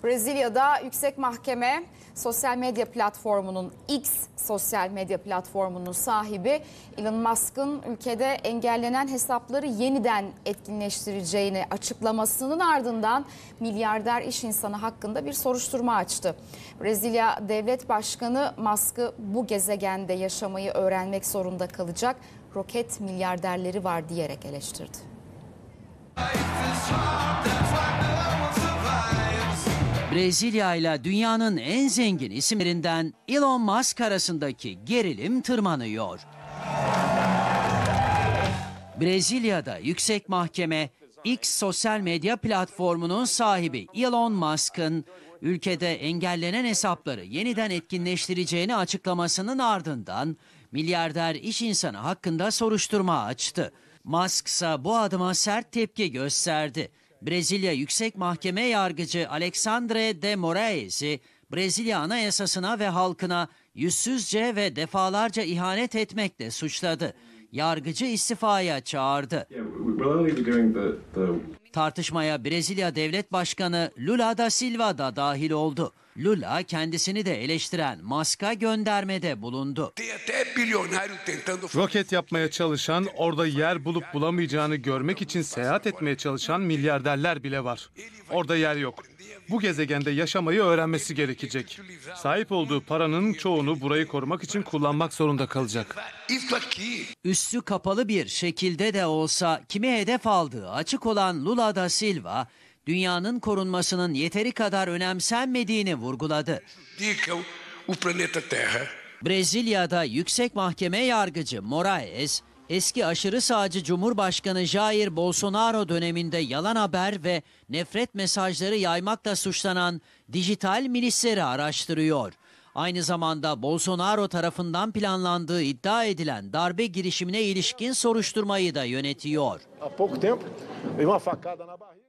Brezilya'da yüksek mahkeme sosyal medya platformunun X sosyal medya platformunun sahibi Elon Musk'ın ülkede engellenen hesapları yeniden etkinleştireceğini açıklamasının ardından milyarder iş insanı hakkında bir soruşturma açtı. Brezilya Devlet Başkanı Musk'ı bu gezegende yaşamayı öğrenmek zorunda kalacak roket milyarderleri var diyerek eleştirdi. Brezilya ile dünyanın en zengin isimlerinden Elon Musk arasındaki gerilim tırmanıyor. Brezilya'da yüksek mahkeme X sosyal medya platformunun sahibi Elon Musk'ın ülkede engellenen hesapları yeniden etkinleştireceğini açıklamasının ardından milyarder iş insanı hakkında soruşturma açtı. Musk ise bu adıma sert tepki gösterdi. Brezilya Yüksek Mahkeme Yargıcı Alexandre de Moraes'i Brezilya Anayasasına ve halkına yüzsüzce ve defalarca ihanet etmekle suçladı. Yargıcı istifaya çağırdı. Tartışmaya Brezilya Devlet Başkanı Lula da Silva da dahil oldu. Lula kendisini de eleştiren Musk'a göndermede bulundu. Roket yapmaya çalışan, orada yer bulup bulamayacağını görmek için seyahat etmeye çalışan milyarderler bile var. Orada yer yok. Bu gezegende yaşamayı öğrenmesi gerekecek. Sahip olduğu paranın çoğunu burayı korumak için kullanmak zorunda kalacak. Üstü kapalı bir şekilde de olsa kime hedef aldığı açık olan Lula da Silva, dünyanın korunmasının yeteri kadar önemsenmediğini vurguladı. Brezilya'da Yüksek Mahkeme Yargıcı Moraes, eski aşırı sağcı Cumhurbaşkanı Jair Bolsonaro döneminde yalan haber ve nefret mesajları yaymakla suçlanan dijital milisleri araştırıyor. Aynı zamanda Bolsonaro tarafından planlandığı iddia edilen darbe girişimine ilişkin soruşturmayı da yönetiyor.